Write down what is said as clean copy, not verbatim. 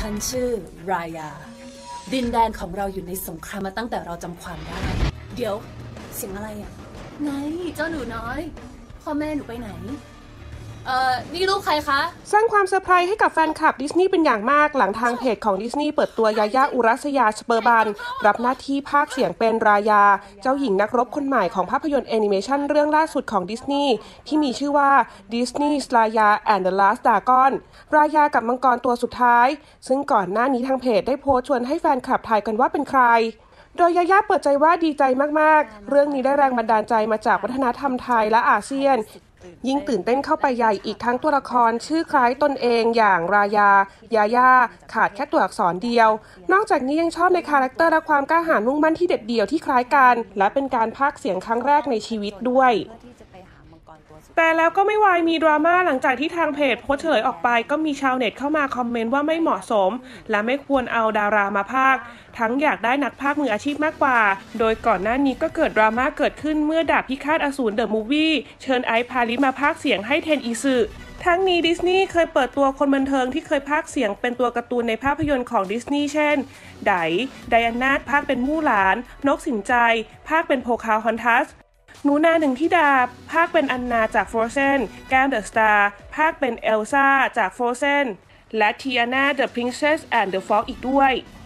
ฉันชื่อรายาดินแดนของเราอยู่ในสงครามมาตั้งแต่เราจำความได้เดี๋ยวเสียงอะไรอ่ะไงเจ้าหนูน้อยพ่อแม่หนูไปไหนนี่ลูกใครคะสร้างความเซอร์ไพรส์ให้กับแฟนคลับดิสนีย์เป็นอย่างมากหลังทางเพจของดิสนีย์เปิดตัวยาย่าอุรัสยาสเปอร์บันรับหน้าที่พากย์เสียงเป็นรายาเจ้าหญิงนักรบคนใหม่ของภาพยนตร์แอนิเมชันเรื่องล่าสุดของดิสนีย์ที่มีชื่อว่า Disney's Raya and the Last Dragon รายากับมังกรตัวสุดท้ายซึ่งก่อนหน้านี้ทางเพจได้โพสต์ชวนให้แฟนคลับทายกันว่าเป็นใครโดยยาย่าเปิดใจว่าดีใจมากๆเรื่องนี้ได้แรงบันดาลใจมาจากวัฒนธรรมไทยและอาเซียนยิ่งตื่นเต้นเข้าไปใหญ่อีกทั้งตัวละครชื่อคล้ายตนเองอย่างรายายาย่าขาดแค่ตัวอักษรเดียวนอกจากนี้ยังชอบในคาแรคเตอร์และความกล้าหาญมุ่งมั่นที่เด็ดเดี่ยวที่คล้ายกันและเป็นการพากย์เสียงครั้งแรกในชีวิตด้วยแต่แล้วก็ไม่วายมีดราม่าหลังจากที่ทางเพจโพสต์เฉลยออกไปก็มีชาวเน็ตเข้ามาคอมเมนต์ว่าไม่เหมาะสมและไม่ควรเอาดารามาพากย์ทั้งอยากได้นักพากย์มืออาชีพมากกว่าโดยก่อนหน้านี้ก็เกิดดราม่าเกิดขึ้นเมื่อดาบพิฆาตอสูรเดอะมูฟวี่เชิญไอซ์พาริสมาพากย์เสียงให้เทนอิซึทั้งนี้ดิสนีย์เคยเปิดตัวคนบันเทิงที่เคยพากย์เสียงเป็นตัวการ์ตูนในภาพยนตร์ของดิสนีย์เช่นไดอาน่าพากย์เป็นมู่หลานนกสินใจพากย์เป็นโพคาฮอนทัสหนูนาหนึ่งธิดาพากย์เป็นอันนาจาก Frozen แก้มเดอะสตาร์พากย์เป็นเอลซ่าจาก Frozen และทีอาน่า The Princess and the Frog อีกด้วย